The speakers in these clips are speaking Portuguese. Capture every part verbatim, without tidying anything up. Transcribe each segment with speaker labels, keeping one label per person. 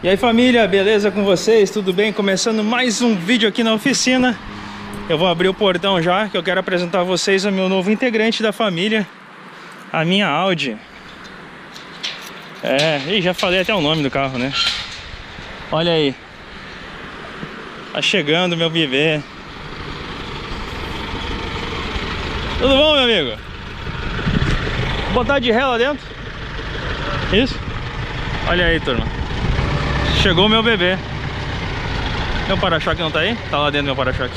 Speaker 1: E aí família, beleza com vocês? Tudo bem? Começando mais um vídeo aqui na oficina. Eu vou abrir o portão já, que eu quero apresentar a vocês o meu novo integrante da família, a minha Audi. É, e já falei até o nome do carro, né? Olha aí. Tá chegando meu bebê. Tudo bom, meu amigo? Vou botar de ré lá dentro. Isso? Olha aí, turma. Chegou o meu bebê. Meu para-choque não tá aí? Tá lá dentro meu para-choque.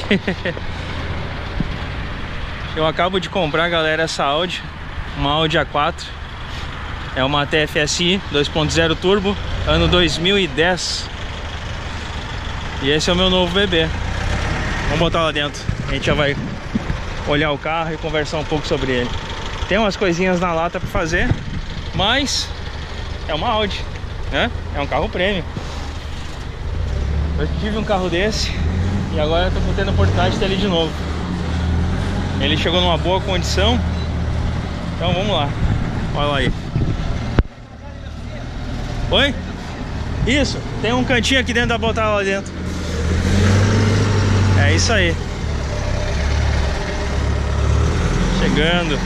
Speaker 1: Eu acabo de comprar, galera, essa Audi. Uma Audi A quatro. É uma T F S I dois ponto zero turbo, ano dois mil e dez. E esse é o meu novo bebê. Vamos botar lá dentro. A gente já vai olhar o carro e conversar um pouco sobre ele. Tem umas coisinhas na lata pra fazer, mas é uma Audi, né? É um carro premium. Eu tive um carro desse e agora eu tô tendo a oportunidade de ter ele de novo. Ele chegou numa boa condição. Então vamos lá. Olha lá aí. Oi? Isso, tem um cantinho aqui dentro da botar lá dentro. É isso aí. Chegando.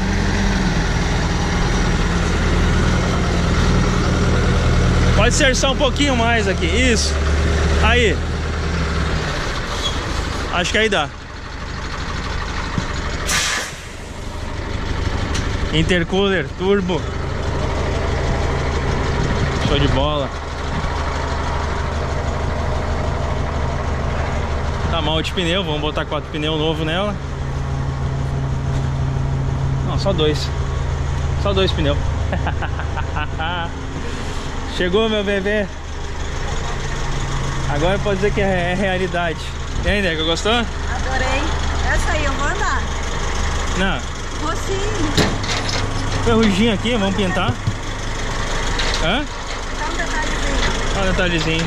Speaker 1: Pode ser só um pouquinho mais aqui. Isso. Aí. Acho que aí dá. Intercooler, turbo. Show de bola. Tá mal de pneu, vamos botar quatro pneus novos nela. Não, só dois. Só dois pneus. Chegou meu bebê. Agora pode dizer que é realidade. E aí, nega, gostou?
Speaker 2: Adorei. Essa aí eu vou andar.
Speaker 1: Não.
Speaker 2: Vou sim.
Speaker 1: Ferruginho aqui, vamos pintar. Hã?
Speaker 2: Dá um detalhezinho.
Speaker 1: Olha o detalhezinho.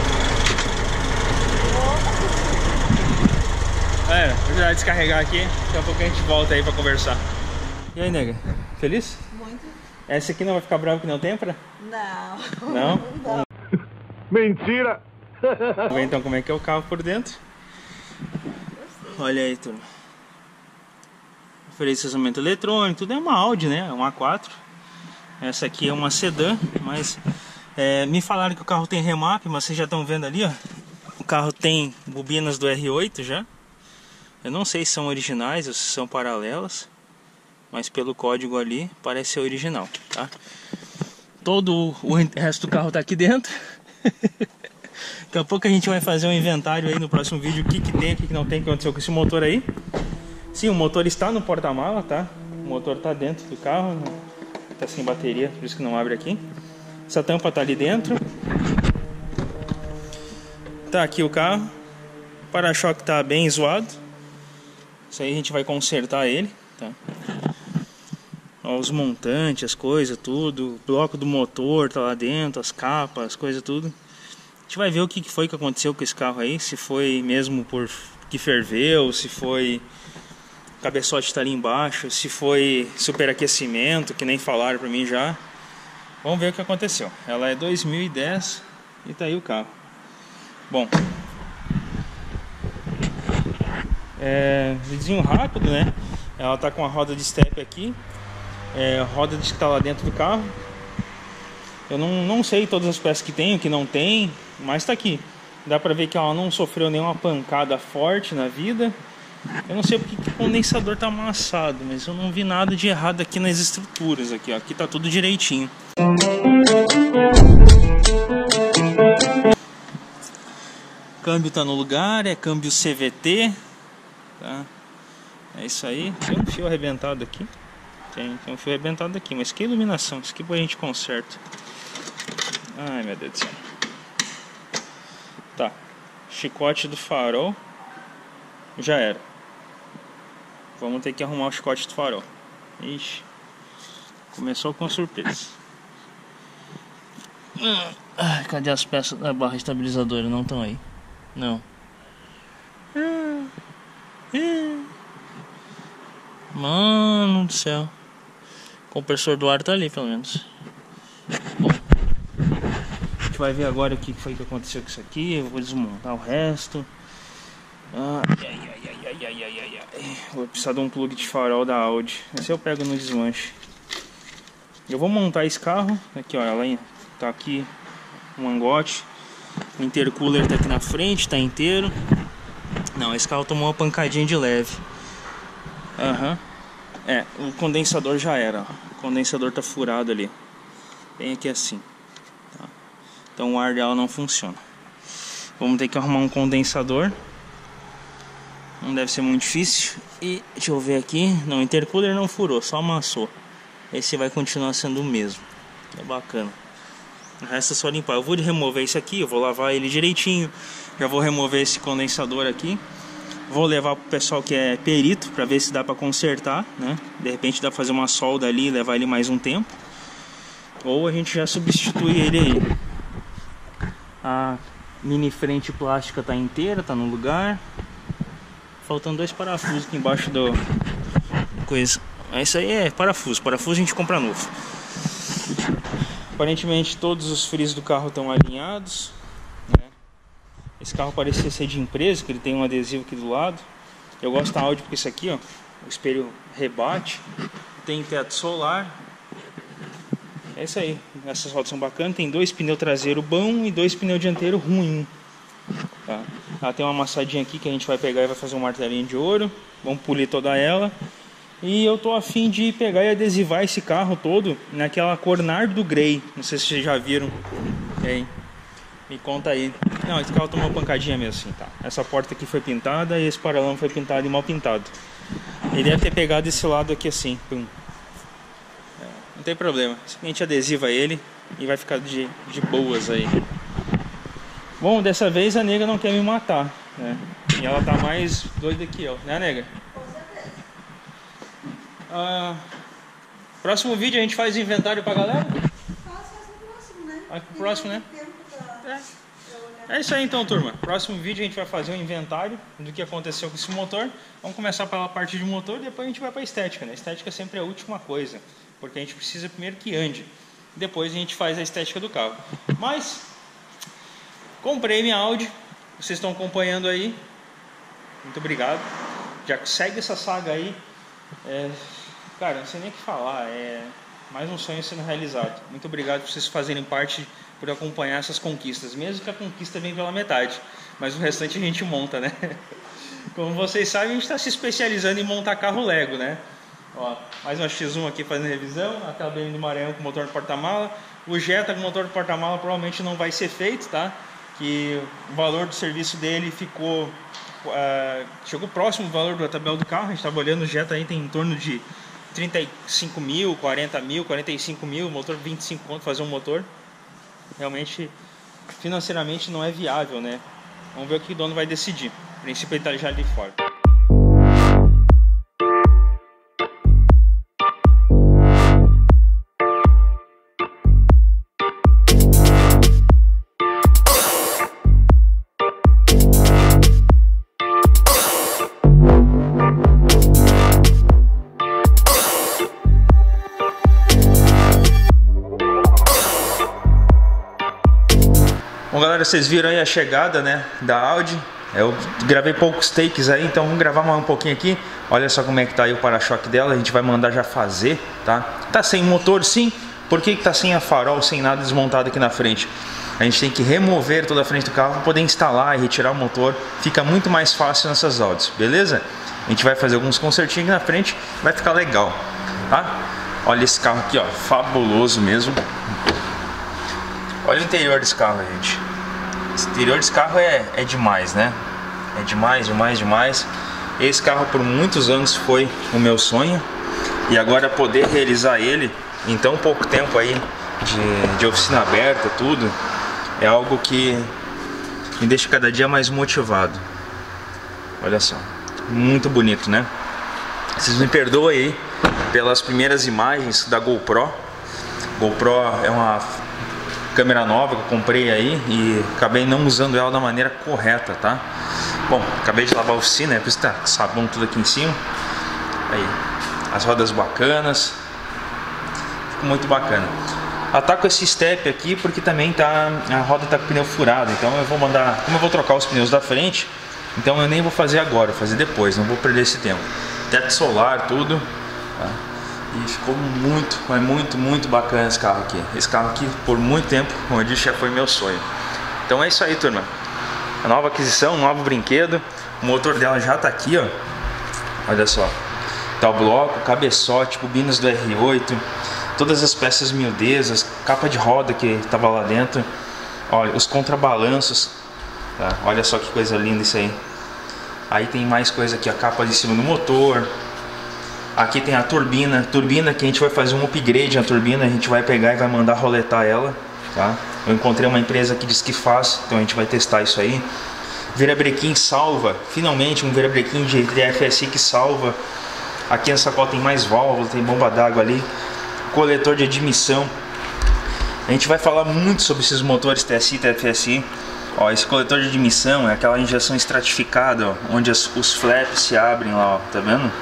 Speaker 1: É, vou já descarregar aqui. Daqui a pouco a gente volta aí pra conversar. E aí, nega? Feliz?
Speaker 2: Muito.
Speaker 1: Essa aqui não vai ficar brava que não tem pra?
Speaker 2: Não.
Speaker 1: Não?
Speaker 2: Não.
Speaker 1: Mentira! Vamos ver então como é que é o carro por dentro. Olha aí, turma. Estacionamento eletrônico, tudo é uma Audi, né? É uma A quatro. Essa aqui é uma sedã, mas é, me falaram que o carro tem remap, mas vocês já estão vendo ali, ó. O carro tem bobinas do R oito já. Eu não sei se são originais ou se são paralelas, mas pelo código ali parece ser original, tá? Todo o resto do carro tá aqui dentro. Daqui a pouco a gente vai fazer um inventário aí no próximo vídeo. O que que tem, o que que não tem, o que aconteceu com esse motor aí. Sim, o motor está no porta-mala, tá? O motor tá dentro do carro, tá sem bateria, por isso que não abre aqui. Essa tampa tá ali dentro. Tá aqui o carro. O para-choque tá bem zoado. Isso aí a gente vai consertar ele, tá? Ó, os montantes, as coisas, tudo. O bloco do motor tá lá dentro, as capas, as coisas, tudo. A gente vai ver o que foi que aconteceu com esse carro aí. Se foi mesmo por que ferveu, se foi... O cabeçote tá ali embaixo, se foi superaquecimento, que nem falaram pra mim já. Vamos ver o que aconteceu. Ela é dois mil e dez e tá aí o carro. Bom, é vizinho rápido, né? Ela tá com a roda de step aqui, é, roda de que tá lá dentro do carro. Eu não, não sei todas as peças que tem, o que não tem, mas tá aqui. Dá pra ver que ela não sofreu nenhuma pancada forte na vida. Eu não sei porque que o condensador tá amassado, mas eu não vi nada de errado aqui nas estruturas. Aqui, ó. Aqui tá tudo direitinho. Câmbio tá no lugar, é câmbio C V T, tá? É isso aí. Tem um fio arrebentado aqui. Tem, tem um fio arrebentado aqui, mas que iluminação. Isso aqui a gente conserta. Ai, meu Deus do céu. Tá. Chicote do farol. Já era. Vamos ter que arrumar o chicote do farol. Ixi. Começou com surpresa. Ah, cadê as peças da barra estabilizadora? Não estão aí. Não. Mano do céu. O compressor do ar tá ali, pelo menos. Bom, a gente vai ver agora o que foi que aconteceu com isso aqui. Eu vou desmontar o resto. Ai, ai, ai, ai, ai, ai, ai, ai. Vou precisar de um plug de farol da Audi. Esse eu pego no desmanche. Eu vou montar esse carro. Aqui, ó, ela tá aqui, um mangote. O intercooler tá aqui na frente, tá inteiro. Não, esse carro tomou uma pancadinha de leve. Aham. Uhum. É, o condensador já era, ó. O condensador tá furado ali. Bem aqui assim. Tá. Então o ar dela não funciona. Vamos ter que arrumar um condensador. Não deve ser muito difícil. E deixa eu ver aqui. Não, o intercooler não furou, só amassou. Esse vai continuar sendo o mesmo. É bacana. O resto é só limpar. Eu vou remover esse aqui, eu vou lavar ele direitinho. Já vou remover esse condensador aqui. Vou levar pro pessoal que é perito para ver se dá para consertar, né? De repente dá pra fazer uma solda ali e levar ele mais um tempo. Ou a gente já substitui ele aí. A mini frente plástica tá inteira, tá no lugar. Faltando dois parafusos aqui embaixo do coisa. Isso aí é parafuso. Parafuso a gente compra novo. Aparentemente todos os frios do carro estão alinhados, né? Esse carro parecia ser de empresa, que ele tem um adesivo aqui do lado. Eu gosto da Audi porque isso aqui, ó, o espelho rebate. Tem teto solar. É isso aí. Essas rodas são bacanas. Tem dois pneus traseiros bons e dois pneus dianteiros ruins. Tá? Ela tem uma amassadinha aqui que a gente vai pegar e vai fazer um martelinho de ouro. Vamos polir toda ela. E eu tô a fim de pegar e adesivar esse carro todo naquela cor Nardo Grey. Não sei se vocês já viram. Hein? Me conta aí. Não, esse carro tomou uma pancadinha mesmo assim, tá? Essa porta aqui foi pintada e esse paralama foi pintado e mal pintado. Ele deve ter pegado esse lado aqui assim. Pum. É, não tem problema. A gente adesiva ele e vai ficar de, de boas aí. Bom, dessa vez a nega não quer me matar, né? E ela tá mais doida que eu, né, nega? Ah, próximo vídeo a gente faz inventário pra galera?
Speaker 2: Faz, faz no próximo, né?
Speaker 1: Vai pro próximo, né? É. É isso aí então, turma. Próximo vídeo a gente vai fazer um inventário do que aconteceu com esse motor. Vamos começar pela parte de motor e depois a gente vai pra estética, né? A estética sempre é a última coisa, porque a gente precisa primeiro que ande. Depois a gente faz a estética do carro. Mas comprei minha Audi. Vocês estão acompanhando aí. Muito obrigado. Já segue essa saga aí. É, cara, não sei nem o que falar. É mais um sonho sendo realizado. Muito obrigado por vocês fazerem parte, por acompanhar essas conquistas. Mesmo que a conquista venha pela metade, mas o restante a gente monta, né? Como vocês sabem, a gente está se especializando em montar carro Lego, né? Ó, mais uma X um aqui fazendo revisão. Aquela B M do Maranhão com motor de porta-mala. O Jetta com motor de porta-mala provavelmente não vai ser feito, tá? Que o valor do serviço dele ficou uh, chegou próximo do valor da tabela do carro. A gente estava olhando, o Jetta aí tem em torno de trinta e cinco mil, quarenta mil, quarenta e cinco mil, motor vinte e cinco conto fazer um motor. Realmente, financeiramente não é viável, né? Vamos ver o que o dono vai decidir. O princípio ele tá já ali fora. Bom, galera, vocês viram aí a chegada, né, da Audi. Eu gravei poucos takes aí, então vamos gravar mais um pouquinho aqui. Olha só como é que tá aí o para-choque dela. A gente vai mandar já fazer, tá? Tá sem motor, sim. Por que que tá sem a farol, sem nada desmontado aqui na frente? A gente tem que remover toda a frente do carro para poder instalar e retirar o motor. Fica muito mais fácil nessas Audis, beleza? A gente vai fazer alguns consertinhos aqui na frente, vai ficar legal, tá? Olha esse carro aqui, ó, fabuloso mesmo. Olha o interior desse carro, gente. Esse interior desse carro é, é demais, né? É demais, demais, demais. Esse carro por muitos anos foi o meu sonho. E agora poder realizar ele em tão pouco tempo aí de, de oficina aberta, tudo, é algo que me deixa cada dia mais motivado. Olha só, muito bonito, né? Vocês me perdoem aí pelas primeiras imagens da GoPro. GoPro é uma câmera nova que eu comprei aí e acabei não usando ela da maneira correta, tá? Bom, acabei de lavar a oficina, por isso tá sabão tudo aqui em cima. Aí, as rodas bacanas. Ficou muito bacana. Ela tá com esse step aqui porque também tá, a roda tá com o pneu furado. Então eu vou mandar, como eu vou trocar os pneus da frente, então eu nem vou fazer agora, vou fazer depois, não vou perder esse tempo. Teto solar, tudo, tá? E ficou muito, mas muito, muito bacana esse carro aqui. Esse carro aqui, por muito tempo, como eu disse, já foi meu sonho. Então é isso aí, turma. A nova aquisição, um novo brinquedo. O motor dela já tá aqui, ó. Olha só. Tá o bloco, cabeçote, bobinas do R oito, todas as peças miudezas, capa de roda que tava lá dentro. Olha, os contrabalanços. Tá? Olha só que coisa linda isso aí. Aí tem mais coisa aqui, a capa de cima do motor. Aqui tem a turbina, turbina que a gente vai fazer um upgrade na turbina, a gente vai pegar e vai mandar roletar ela, tá? Eu encontrei uma empresa que diz que faz, então a gente vai testar isso aí. Virabrequim salva, finalmente um virabrequim de T F S I que salva. Aqui nessa sacola tem mais válvula, tem bomba d'água ali, coletor de admissão. A gente vai falar muito sobre esses motores T S I e T F S I. Ó, esse coletor de admissão é aquela injeção estratificada, ó, onde as, os flaps se abrem lá, ó, tá vendo?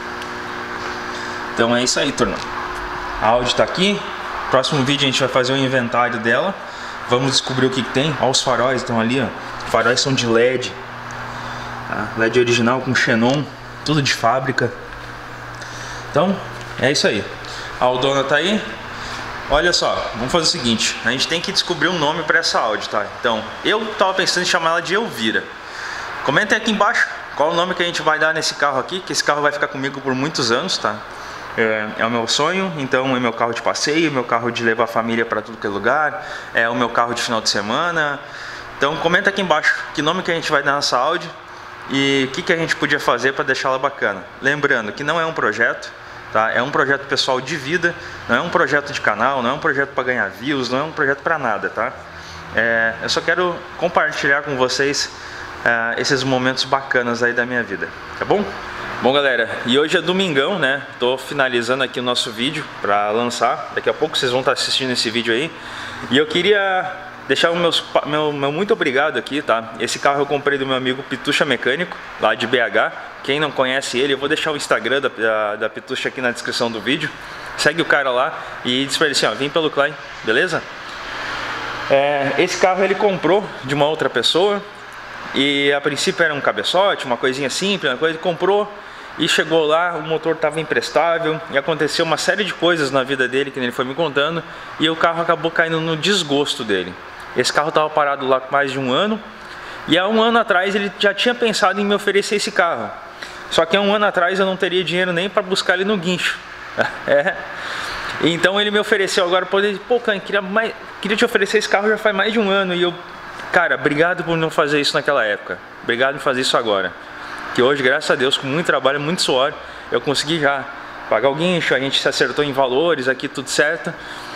Speaker 1: Então é isso aí, turma. A Audi tá aqui. Próximo vídeo a gente vai fazer um inventário dela. Vamos descobrir o que, que tem. Ó, os faróis estão ali, ó. Os faróis são de L E D, tá? L E D original com xenon, tudo de fábrica. Então é isso aí. A Audona tá aí. Olha só, vamos fazer o seguinte. A gente tem que descobrir um nome para essa Audi, tá? Então eu tava pensando em chamar ela de Elvira. Comentem aqui embaixo qual o nome que a gente vai dar nesse carro aqui, que esse carro vai ficar comigo por muitos anos, tá? É, é o meu sonho, então é meu carro de passeio, meu carro de levar a família para tudo que é lugar, é o meu carro de final de semana. Então comenta aqui embaixo que nome que a gente vai dar nessa Audi e o que, que a gente podia fazer para deixá-la bacana. Lembrando que não é um projeto, tá? É um projeto pessoal de vida, não é um projeto de canal, não é um projeto para ganhar views, não é um projeto para nada, tá? É, eu só quero compartilhar com vocês é, esses momentos bacanas aí da minha vida, tá bom? Bom, galera, e hoje é domingão, né? Tô finalizando aqui o nosso vídeo para lançar. Daqui a pouco vocês vão estar assistindo esse vídeo aí. E eu queria deixar o meus, meu, meu muito obrigado aqui, tá? Esse carro eu comprei do meu amigo Pitucha Mecânico, lá de B H. Quem não conhece ele, eu vou deixar o Instagram da, da, da Pitucha aqui na descrição do vídeo. Segue o cara lá e diz pra ele assim, ó, vem pelo Klein, beleza? É, esse carro ele comprou de uma outra pessoa. E a princípio era um cabeçote, uma coisinha simples, uma coisa que comprou. E chegou lá, o motor estava imprestável e aconteceu uma série de coisas na vida dele que ele foi me contando e o carro acabou caindo no desgosto dele. Esse carro estava parado lá por mais de um ano e há um ano atrás ele já tinha pensado em me oferecer esse carro. Só que há um ano atrás eu não teria dinheiro nem para buscar ele no guincho. É. Então ele me ofereceu agora, pô, Klein, queria, mais, queria te oferecer esse carro já faz mais de um ano e eu, cara, obrigado por não fazer isso naquela época. Obrigado por fazer isso agora. Que hoje, graças a Deus, com muito trabalho, muito suor, eu consegui já pagar o guincho, a gente se acertou em valores aqui, tudo certo.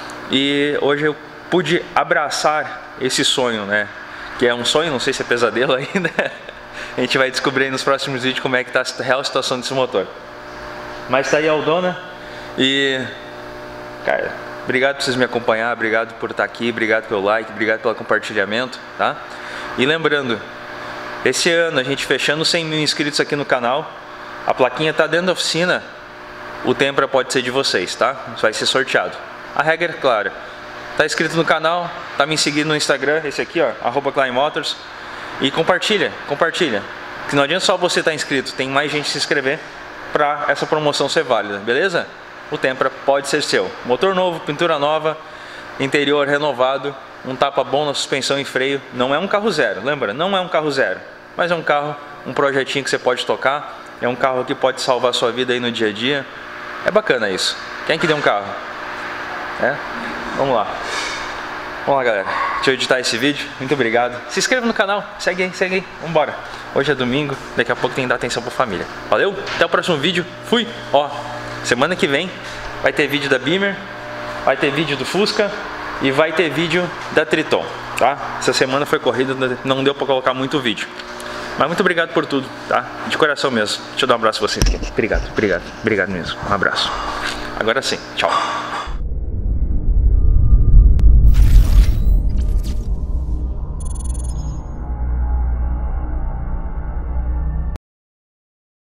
Speaker 1: E hoje eu pude abraçar esse sonho, né? Que é um sonho, não sei se é pesadelo ainda. A gente vai descobrir nos próximos vídeos como é que tá a real situação desse motor. Mas tá aí a Audona e... cara, obrigado por vocês me acompanhar, obrigado por estar aqui, obrigado pelo like, obrigado pelo compartilhamento, tá? E lembrando... esse ano a gente fechando cem mil inscritos aqui no canal, a plaquinha tá dentro da oficina, o Tempra pode ser de vocês, tá? Vai ser sorteado. A regra é clara, tá inscrito no canal, tá me seguindo no Instagram, esse aqui ó, arroba Klein Motors, e compartilha, compartilha, que não adianta só você estar inscrito, tem mais gente se inscrever para essa promoção ser válida, beleza? O Tempra pode ser seu, motor novo, pintura nova, interior renovado, um tapa bom na suspensão e freio, não é um carro zero, lembra? Não é um carro zero, mas é um carro, um projetinho que você pode tocar, é um carro que pode salvar a sua vida aí no dia a dia, é bacana isso. Quem que deu um carro? É? Vamos lá. Vamos lá, galera, deixa eu editar esse vídeo, muito obrigado, se inscreva no canal, segue aí, segue aí, vambora. Hoje é domingo, daqui a pouco tem que dar atenção pra família, valeu? Até o próximo vídeo, fui! Ó, semana que vem vai ter vídeo da Beamer, vai ter vídeo do Fusca, e vai ter vídeo da Triton, tá? Essa semana foi corrida, não deu pra colocar muito vídeo. Mas muito obrigado por tudo, tá? De coração mesmo. Deixa eu dar um abraço pra vocês aqui. Obrigado, obrigado, obrigado mesmo. Um abraço. Agora sim, tchau.